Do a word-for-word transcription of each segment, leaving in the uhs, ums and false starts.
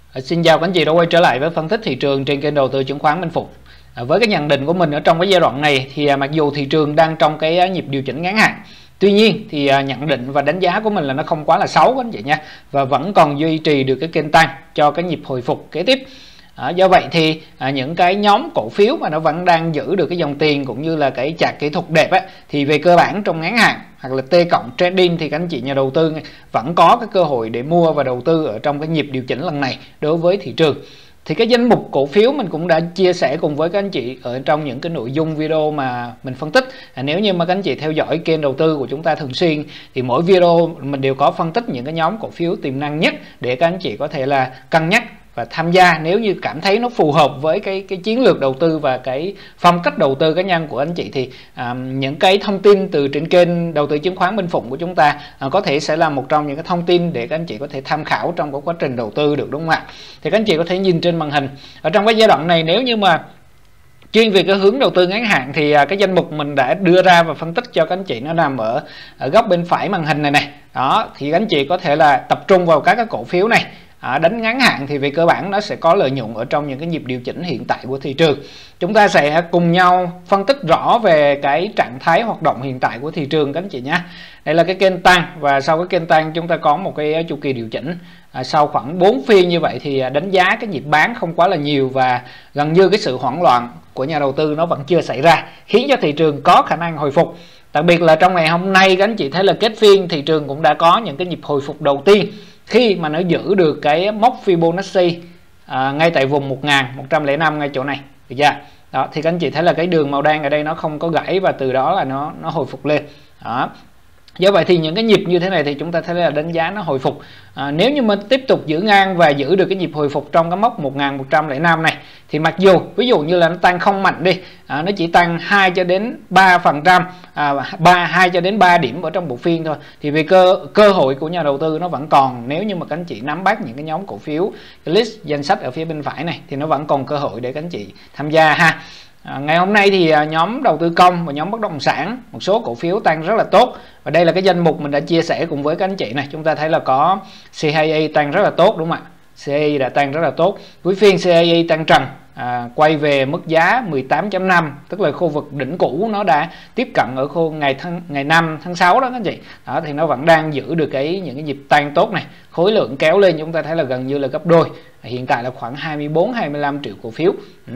À, xin chào các anh chị đã quay trở lại với phân tích thị trường trên kênh đầu tư chứng khoán Minh Phục. À, với cái nhận định của mình ở trong cái giai đoạn này thì à, mặc dù thị trường đang trong cái nhịp điều chỉnh ngắn hạn, tuy nhiên thì à, nhận định và đánh giá của mình là nó không quá là xấu các anh chị nha, và vẫn còn duy trì được cái kênh tăng cho cái nhịp hồi phục kế tiếp. À, do vậy thì à, những cái nhóm cổ phiếu mà nó vẫn đang giữ được cái dòng tiền cũng như là cái chart kỹ thuật đẹp ấy, thì về cơ bản trong ngắn hạn hoặc là T cộng trading thì các anh chị nhà đầu tư vẫn có cái cơ hội để mua và đầu tư ở trong cái nhịp điều chỉnh lần này đối với thị trường. Thì cái danh mục cổ phiếu mình cũng đã chia sẻ cùng với các anh chị ở trong những cái nội dung video mà mình phân tích. À, nếu như mà các anh chị theo dõi kênh đầu tư của chúng ta thường xuyên thì mỗi video mình đều có phân tích những cái nhóm cổ phiếu tiềm năng nhất để các anh chị có thể là cân nhắc và tham gia nếu như cảm thấy nó phù hợp với cái cái chiến lược đầu tư và cái phong cách đầu tư cá nhân của anh chị. Thì à, những cái thông tin từ trên kênh đầu tư chứng khoán Minh Phụng của chúng ta à, có thể sẽ là một trong những cái thông tin để các anh chị có thể tham khảo trong cái quá trình đầu tư được, đúng không ạ? Thì các anh chị có thể nhìn trên màn hình ở trong cái giai đoạn này, nếu như mà chuyên về cái hướng đầu tư ngắn hạn thì cái danh mục mình đã đưa ra và phân tích cho các anh chị nó nằm ở, ở góc bên phải màn hình này này. Đó, thì các anh chị có thể là tập trung vào các cái cổ phiếu này. À, đánh ngắn hạn thì về cơ bản nó sẽ có lợi nhuận ở trong những cái nhịp điều chỉnh hiện tại của thị trường. Chúng ta sẽ cùng nhau phân tích rõ về cái trạng thái hoạt động hiện tại của thị trường các anh chị nhé. Đây là cái kênh tăng, và sau cái kênh tăng chúng ta có một cái chu kỳ điều chỉnh. À, sau khoảng bốn phiên như vậy thì đánh giá cái nhịp bán không quá là nhiều, và gần như cái sự hoảng loạn của nhà đầu tư nó vẫn chưa xảy ra, khiến cho thị trường có khả năng hồi phục. Đặc biệt là trong ngày hôm nay các anh chị thấy là kết phiên thị trường cũng đã có những cái nhịp hồi phục đầu tiên khi mà nó giữ được cái mốc Fibonacci à, ngay tại vùng một nghìn một trăm lẻ năm ngay chỗ này, được chưa? Đó, thì các anh chị thấy là cái đường màu đen ở đây nó không có gãy, và từ đó là nó nó hồi phục lên. Đó. Do vậy thì những cái nhịp như thế này thì chúng ta thấy là đánh giá nó hồi phục. À, nếu như mình tiếp tục giữ ngang và giữ được cái nhịp hồi phục trong cái mốc một nghìn một trăm lẻ năm này, thì mặc dù ví dụ như là nó tăng không mạnh đi, à, nó chỉ tăng hai cho đến ba phần trăm, à, ba hai cho đến ba điểm ở trong một phiên thôi, thì về cơ cơ hội của nhà đầu tư nó vẫn còn. Nếu như mà các anh chị nắm bắt những cái nhóm cổ phiếu, cái list danh sách ở phía bên phải này, thì nó vẫn còn cơ hội để các anh chị tham gia ha. À, ngày hôm nay thì à, nhóm đầu tư công và nhóm bất động sản, một số cổ phiếu tăng rất là tốt, và đây là cái danh mục mình đã chia sẻ cùng với các anh chị này. Chúng ta thấy là có xê hai a tăng rất là tốt, đúng không ạ? xê hai a đã tăng rất là tốt. Cuối phiên xê hai a tăng trần, à, quay về mức giá mười tám chấm năm, tức là khu vực đỉnh cũ nó đã tiếp cận ở khu ngày tháng ngày năm tháng sáu đó các anh chị. Đó, thì nó vẫn đang giữ được cái những cái nhịp tăng tốt này. Khối lượng kéo lên chúng ta thấy là gần như là gấp đôi. Hiện tại là khoảng hai mươi bốn hai mươi lăm triệu cổ phiếu. Ừ.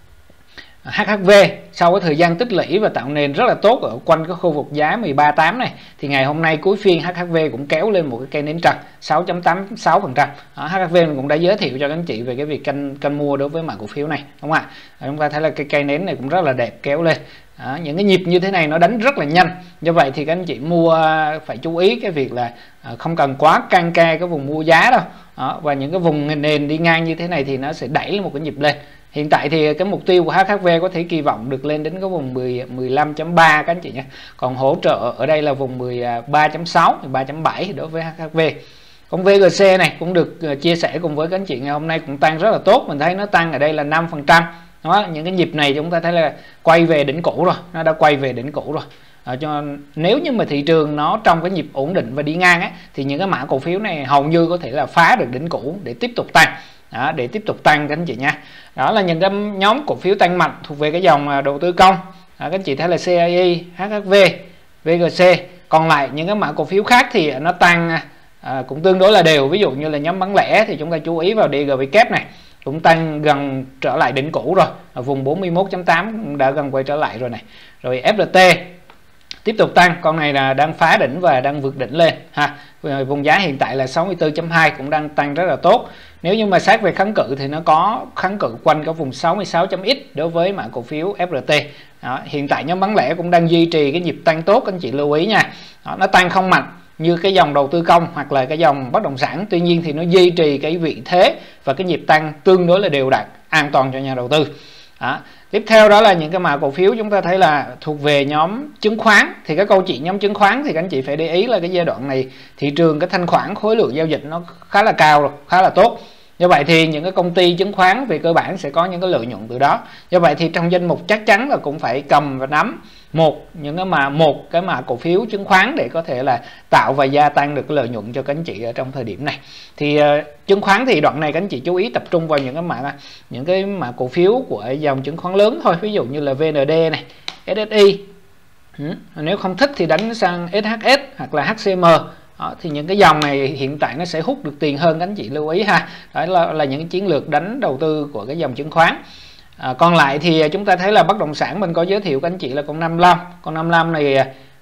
hát hát vê sau cái thời gian tích lũy và tạo nền rất là tốt ở quanh cái khu vực giá mười ba tám này, thì ngày hôm nay cuối phiên hát hát vê cũng kéo lên một cái cây nến trần sáu chấm tám sáu phần trăm. hát hát vê mình cũng đã giới thiệu cho các anh chị về cái việc canh canh mua đối với mã cổ phiếu này, đúng không ạ? Chúng ta thấy là cái cây nến này cũng rất là đẹp kéo lên. Đó, những cái nhịp như thế này nó đánh rất là nhanh, do vậy thì các anh chị mua phải chú ý cái việc là không cần quá căng ke cái vùng mua giá đâu. Đó, và những cái vùng nền đi ngang như thế này thì nó sẽ đẩy một cái nhịp lên. Hiện tại thì cái mục tiêu của hát hát vê có thể kỳ vọng được lên đến cái vùng mười lăm chấm ba các anh chị nhé. Còn hỗ trợ ở đây là vùng mười ba chấm sáu, mười ba chấm bảy đối với hát hát vê. Còn vê giê xê này cũng được chia sẻ cùng với các anh chị ngày hôm nay cũng tăng rất là tốt. Mình thấy nó tăng ở đây là năm phần trăm. Đó, những cái nhịp này chúng ta thấy là quay về đỉnh cũ rồi, nó đã quay về đỉnh cũ rồi. À, cho nếu như mà thị trường nó trong cái nhịp ổn định và đi ngang ấy, thì những cái mã cổ phiếu này hầu như có thể là phá được đỉnh cũ để tiếp tục tăng. Đó, để tiếp tục tăng các anh chị nha. Đó là những cái nhóm cổ phiếu tăng mạnh thuộc về cái dòng đầu tư công. Đó, các anh chị thấy là xê i i, hát hát vê, vê giê xê. Còn lại những cái mã cổ phiếu khác thì nó tăng à, cũng tương đối là đều. Ví dụ như là nhóm bán lẻ thì chúng ta chú ý vào đê giê vê kép này, cũng tăng gần trở lại đỉnh cũ rồi, ở vùng bốn mươi mốt chấm tám cũng đã gần quay trở lại rồi này. Rồi ép lờ tê tiếp tục tăng, con này là đang phá đỉnh và đang vượt đỉnh lên ha. Vùng giá hiện tại là sáu mươi tư chấm hai cũng đang tăng rất là tốt. Nếu như mà xét về kháng cự thì nó có kháng cự quanh cái vùng sáu mươi sáu chấm x đối với mã cổ phiếu ép lờ tê. Đó, hiện tại nhóm bán lẻ cũng đang duy trì cái nhịp tăng tốt, anh chị lưu ý nha. Đó, nó tăng không mạnh như cái dòng đầu tư công hoặc là cái dòng bất động sản, tuy nhiên thì nó duy trì cái vị thế và cái nhịp tăng tương đối là đều đặn, an toàn cho nhà đầu tư. Đó. Tiếp theo đó là những cái mã cổ phiếu chúng ta thấy là thuộc về nhóm chứng khoán. Thì cái câu chuyện nhóm chứng khoán thì các anh chị phải để ý là cái giai đoạn này thị trường cái thanh khoản khối lượng giao dịch nó khá là cao rồi, khá là tốt. Do vậy thì những cái công ty chứng khoán về cơ bản sẽ có những cái lợi nhuận từ đó. Do vậy thì trong danh mục chắc chắn là cũng phải cầm và nắm một những cái mà một cái mã cổ phiếu chứng khoán để có thể là tạo và gia tăng được cái lợi nhuận cho các anh chị ở trong thời điểm này. Thì uh, chứng khoán thì đoạn này các anh chị chú ý tập trung vào những cái mã những cái mã cổ phiếu của dòng chứng khoán lớn thôi, ví dụ như là vê en đê này, ét ét i. Ừ. Nếu không thích thì đánh sang ét hát ét hoặc là hát xê em. Đó, thì những cái dòng này hiện tại nó sẽ hút được tiền hơn, các anh chị lưu ý ha. Đó là, là những chiến lược đánh đầu tư của cái dòng chứng khoán. À, còn lại thì chúng ta thấy là bất động sản mình có giới thiệu các anh chị là con năm mươi lăm. Con năm mươi lăm này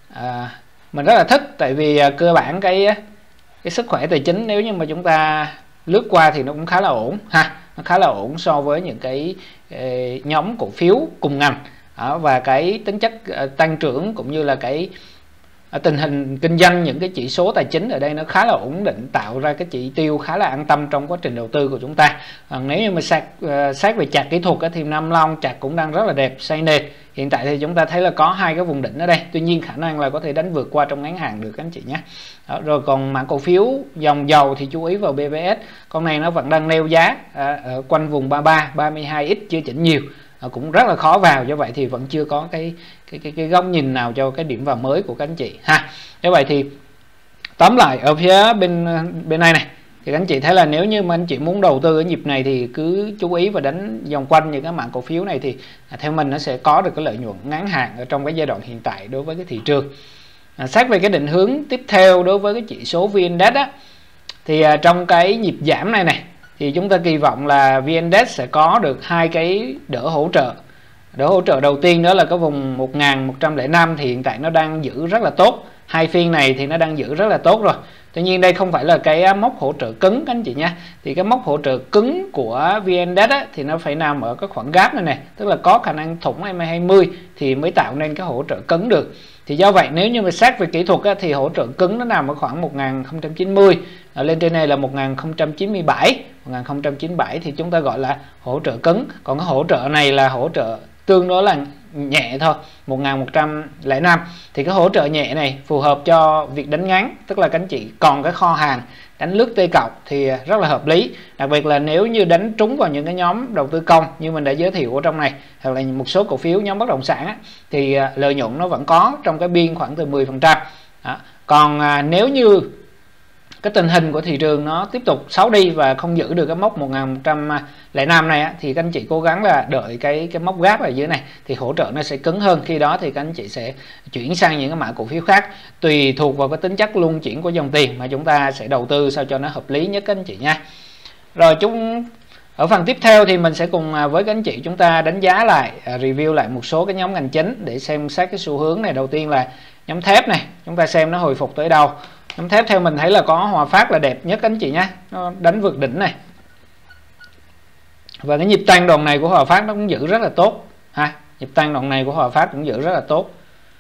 à, mình rất là thích, tại vì à, cơ bản cái cái sức khỏe tài chính nếu như mà chúng ta lướt qua thì nó cũng khá là ổn ha, nó khá là ổn so với những cái eh, nhóm cổ phiếu cùng ngành. Đó, và cái tính chất uh, tăng trưởng cũng như là cái uh, tình hình kinh doanh, những cái chỉ số tài chính ở đây nó khá là ổn định, tạo ra cái chỉ tiêu khá là an tâm trong quá trình đầu tư của chúng ta. Uh, nếu như mà sát, uh, sát về chart kỹ thuật uh, thì năm long chart cũng đang rất là đẹp, xoay nền. Hiện tại thì chúng ta thấy là có hai cái vùng đỉnh ở đây, tuy nhiên khả năng là có thể đánh vượt qua trong ngắn hạn được các anh chị nhé. Đó, rồi còn mã cổ phiếu dòng dầu thì chú ý vào bê vê ét, con này nó vẫn đang neo giá à, ở quanh vùng ba mươi ba, ba mươi hai x, chưa chỉnh nhiều, à, cũng rất là khó vào, do vậy thì vẫn chưa có cái cái cái, cái góc nhìn nào cho cái điểm vào mới của các anh chị ha. Do vậy thì tóm lại ở phía bên bên này này thì các anh chị thấy là nếu như mà anh chị muốn đầu tư ở nhịp này thì cứ chú ý và đánh vòng quanh những cái mã cổ phiếu này, thì à, theo mình nó sẽ có được cái lợi nhuận ngắn hạn ở trong cái giai đoạn hiện tại đối với cái thị trường. À, xét về cái định hướng tiếp theo đối với cái chỉ số vê en-Index á, thì à, trong cái nhịp giảm này này thì chúng ta kỳ vọng là vê en-Index sẽ có được hai cái đỡ hỗ trợ. Đỡ hỗ trợ đầu tiên đó là cái vùng một nghìn một trăm lẻ năm, thì hiện tại nó đang giữ rất là tốt. Hai phiên này thì nó đang giữ rất là tốt rồi. Tuy nhiên đây không phải là cái mốc hỗ trợ cứng các anh chị nhé. Thì cái mốc hỗ trợ cứng của vê en-Index á, thì nó phải nằm ở cái khoảng gap này này, tức là có khả năng thủng em a hai mươi thì mới tạo nên cái hỗ trợ cứng được. Thì do vậy nếu như mà xét về kỹ thuật á, thì hỗ trợ cứng nó nằm ở khoảng một nghìn không trăm chín mươi, ở lên trên này là một nghìn không trăm chín mươi bảy, một nghìn không trăm chín mươi bảy thì chúng ta gọi là hỗ trợ cứng. Còn cái hỗ trợ này là hỗ trợ tương đối là nhẹ thôi, một nghìn một trăm lẻ năm. Thì cái hỗ trợ nhẹ này phù hợp cho việc đánh ngắn, tức là các anh chị còn cái kho hàng đánh lướt T cộng thì rất là hợp lý. Đặc biệt là nếu như đánh trúng vào những cái nhóm đầu tư công như mình đã giới thiệu ở trong này, hoặc là một số cổ phiếu nhóm bất động sản á, thì lợi nhuận nó vẫn có trong cái biên khoảng từ mười phần trăm. Còn à, nếu như cái tình hình của thị trường nó tiếp tục xấu đi và không giữ được cái mốc một nghìn một trăm lẻ năm này á, thì các anh chị cố gắng là đợi cái cái mốc gap ở dưới này thì hỗ trợ nó sẽ cứng hơn. Khi đó thì các anh chị sẽ chuyển sang những cái mã cổ phiếu khác, tùy thuộc vào cái tính chất luân chuyển của dòng tiền mà chúng ta sẽ đầu tư sao cho nó hợp lý nhất các anh chị nha. Rồi chúng ở phần tiếp theo thì mình sẽ cùng với các anh chị chúng ta đánh giá lại, review lại một số cái nhóm ngành chính để xem xét cái xu hướng này. Đầu tiên là nhóm thép này, chúng ta xem nó hồi phục tới đâu. Nhóm thép theo mình thấy là có Hòa Phát là đẹp nhất anh chị nhé, nó đánh vượt đỉnh này, và cái nhịp tăng đoạn này của Hòa Phát nó cũng giữ rất là tốt ha. Nhịp tăng đoạn này của Hòa Phát cũng giữ rất là tốt.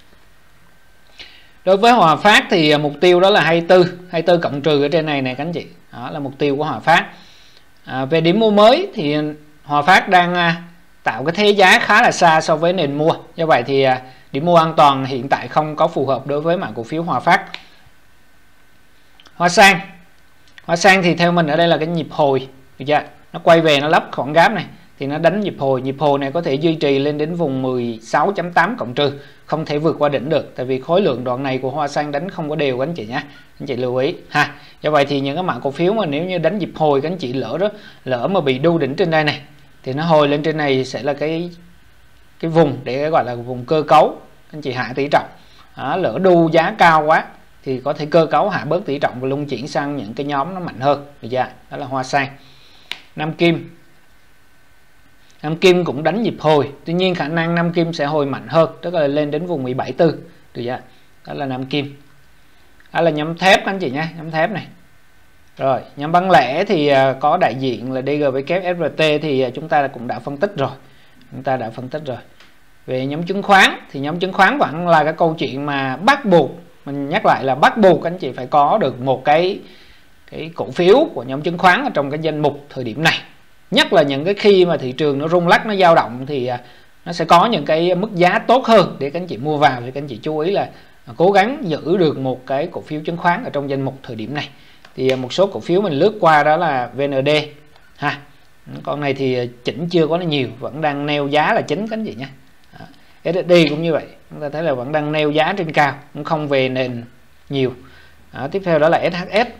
Đối với Hòa Phát thì mục tiêu đó là hai mươi tư, hai mươi tư cộng trừ ở trên này này các anh chị, đó là mục tiêu của Hòa Phát. À, về điểm mua mới thì Hòa Phát đang à, tạo cái thế giá khá là xa so với nền mua, do vậy thì à, điểm mua an toàn hiện tại không có phù hợp đối với mã cổ phiếu Hòa Phát. Hoa Sang, Hoa Sang thì theo mình ở đây là cái nhịp hồi, được chưa? Nó quay về nó lắp khoảng gap này thì nó đánh nhịp hồi. Nhịp hồi này có thể duy trì lên đến vùng mười sáu chấm tám cộng trừ, không thể vượt qua đỉnh được, tại vì khối lượng đoạn này của Hoa Sang đánh không có đều các anh chị nhé, anh chị lưu ý ha. Do vậy thì những cái mã cổ phiếu mà nếu như đánh nhịp hồi các anh chị lỡ đó, lỡ mà bị đu đỉnh trên đây này thì nó hồi lên trên này sẽ là cái cái vùng để gọi là vùng cơ cấu, anh chị hạ tỷ trọng. Đó, lỡ đu giá cao quá thì có thể cơ cấu hạ bớt tỷ trọng và luân chuyển sang những cái nhóm nó mạnh hơn, được chưa? Đó là Hoa Sang. Nam Kim, Nam Kim cũng đánh nhịp hồi, tuy nhiên khả năng Nam Kim sẽ hồi mạnh hơn, tức là lên đến vùng mười bảy tư, được chưa? Đó là Nam Kim. Đó là nhóm thép anh chị nhé, nhóm thép này. Rồi nhóm bán lẻ thì có đại diện là đê giê vê kép ét rờ tê thì chúng ta cũng đã phân tích rồi, chúng ta đã phân tích rồi. Về nhóm chứng khoán thì nhóm chứng khoán vẫn là cái câu chuyện mà bắt buộc, mình nhắc lại là bắt buộc anh chị phải có được một cái cái cổ phiếu của nhóm chứng khoán ở trong cái danh mục thời điểm này. Nhất là những cái khi mà thị trường nó rung lắc, nó dao động thì nó sẽ có những cái mức giá tốt hơn để các anh chị mua vào. Thì các anh chị chú ý là cố gắng giữ được một cái cổ phiếu chứng khoán ở trong danh mục thời điểm này. Thì một số cổ phiếu mình lướt qua đó là vê en đê, ha. Con này thì chỉnh chưa có nhiều, vẫn đang neo giá là chính các anh chị nhé. ét ét đê cũng như vậy, chúng ta thấy là vẫn đang neo giá trên cao, cũng không về nền nhiều. Đó, tiếp theo đó là ét hát ét,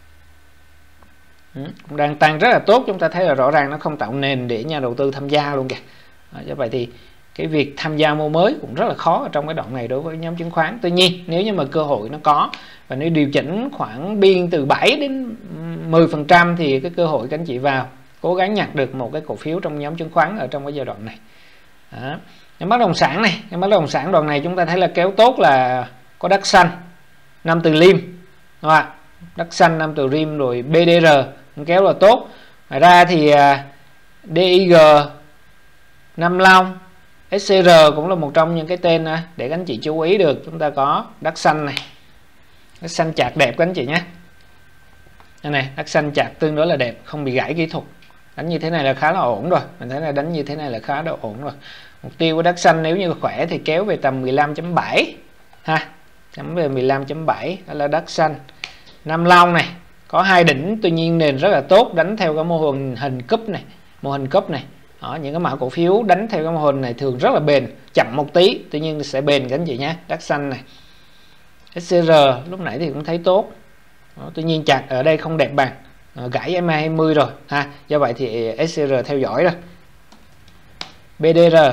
ừ, cũng đang tăng rất là tốt, chúng ta thấy là rõ ràng nó không tạo nền để nhà đầu tư tham gia luôn kìa. Đó, do vậy thì cái việc tham gia mua mới cũng rất là khó ở trong cái đoạn này đối với nhóm chứng khoán. Tuy nhiên nếu như mà cơ hội nó có và nếu điều chỉnh khoảng biên từ bảy đến mười phần trăm thì cái cơ hội các anh chị vào cố gắng nhặt được một cái cổ phiếu trong nhóm chứng khoán ở trong cái giai đoạn này. Đó. Nhóm bất động sản này, nhóm bất động sản đoạn này chúng ta thấy là kéo tốt là có Đất Xanh, Nam Từ Liêm, đúng không? Đất Xanh, Nam Từ Liêm rồi bê đê rờ cũng kéo là tốt. Ngoài ra thì đê i giê, Nam Long, ét xê rờ cũng là một trong những cái tên để các anh chị chú ý được. Chúng ta có Đất Xanh này, Đất Xanh chạc đẹp các anh chị nhé. Đây này, Đất Xanh chạc tương đối là đẹp, không bị gãy kỹ thuật. Đánh như thế này là khá là ổn rồi. Mình thấy là đánh như thế này là khá là ổn rồi. Mục tiêu của Đất Xanh nếu như khỏe thì kéo về tầm mười lăm chấm bảy ha. Chấm về mười lăm chấm bảy, đó là Đất Xanh. Nam Long này có hai đỉnh, tuy nhiên nền rất là tốt, đánh theo cái mô hình hình cúp này, mô hình cúp này. Đó, những cái mã cổ phiếu đánh theo cái mô hình này thường rất là bền, chậm một tí tuy nhiên sẽ bền các anh chị nhé. Đất Xanh này, ét xê rờ lúc nãy thì cũng thấy tốt. Đó, tuy nhiên chặt ở đây không đẹp bằng, à, gãy em a hai mươi rồi ha, do vậy thì ét xê rờ theo dõi rồi. bê đê rờ,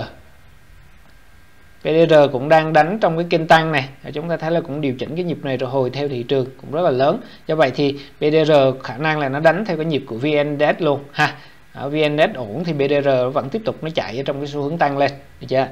bê đê rờ cũng đang đánh trong cái kênh tăng này, chúng ta thấy là cũng điều chỉnh cái nhịp này rồi hồi theo thị trường cũng rất là lớn, do vậy thì bê đê rờ khả năng là nó đánh theo cái nhịp của vê en Index luôn ha. Ở vê en Index ổn thì bê đê rờ vẫn tiếp tục nó chạy ở trong cái xu hướng tăng lên, được chưa?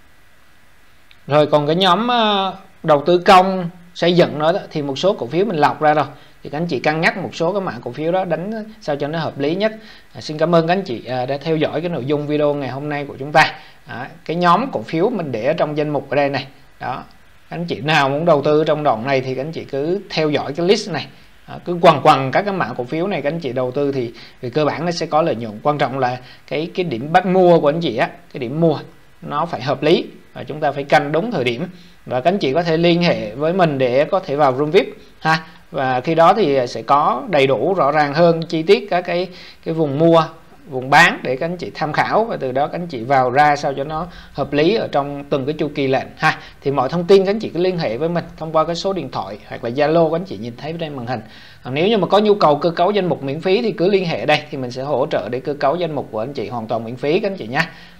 Rồi còn cái nhóm đầu tư công xây dựng đó, thì một số cổ phiếu mình lọc ra rồi, thì các anh chị cân nhắc một số cái mã cổ phiếu đó đánh sao cho nó hợp lý nhất. À, xin cảm ơn các anh chị à, đã theo dõi cái nội dung video ngày hôm nay của chúng ta. À, cái nhóm cổ phiếu mình để ở trong danh mục ở đây này, đó, các anh chị nào muốn đầu tư trong đoạn này thì các anh chị cứ theo dõi cái list này, à, cứ quằn quằn các cái mã cổ phiếu này các anh chị đầu tư thì về cơ bản nó sẽ có lợi nhuận. Quan trọng là cái cái điểm bắt mua của anh chị á, cái điểm mua nó phải hợp lý và chúng ta phải canh đúng thời điểm, và các anh chị có thể liên hệ với mình để có thể vào room vi ai pi ha, và khi đó thì sẽ có đầy đủ rõ ràng hơn chi tiết các cái cái vùng mua, vùng bán để các anh chị tham khảo, và từ đó các anh chị vào ra sao cho nó hợp lý ở trong từng cái chu kỳ lệnh ha. Thì mọi thông tin các anh chị cứ liên hệ với mình thông qua cái số điện thoại hoặc là Zalo các anh chị nhìn thấy trên màn hình. Còn nếu như mà có nhu cầu cơ cấu danh mục miễn phí thì cứ liên hệ đây, thì mình sẽ hỗ trợ để cơ cấu danh mục của anh chị hoàn toàn miễn phí các anh chị nhé.